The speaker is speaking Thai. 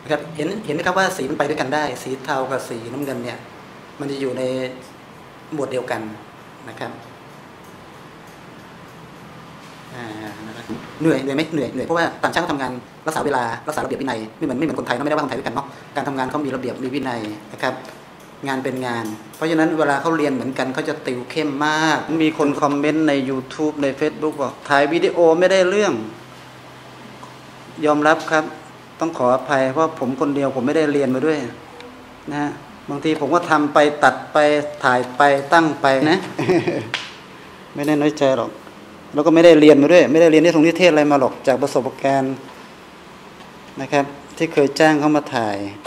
นะครับเห็นไหมครับว่าสีมันไปด้วยกันได้สีเทากับสีน้ำเงินเนี่ยมันจะอยู่ในหมวดเดียวกันนะครับเหนื่อยไหมเหนื่อยเพราะว่าต่างชาติเขาทำงานรักษาเวลารักษาระเบียบวินัยไม่เหมือนคนไทยเราไม่ได้ว่าคนไทยด้วยกันเนาะการทำงานเขามีระเบียบมีวินัยนะครับงานเป็นงานเพราะฉะนั้นเวลาเขาเรียนเหมือนกันเขาจะติวเข้มมากมีคนคอมเมนต์ใน YouTube ใน Facebook บอกถ่ายวิดีโอไม่ได้เรื่องยอมรับครับต้องขออภัยเพราะผมคนเดียวผมไม่ได้เรียนมาด้วยนะฮะบางทีผมก็ทำไปตัดไปถ่ายไปตั้งไปนะ ไม่ได้น้อยใจหรอกแล้วก็ไม่ได้เรียนมาด้วยไม่ได้เรียนที่ตรงนิเทศอะไรมาหรอกจากประสบการณ์นะครับที่เคยจ้างเขามาถ่าย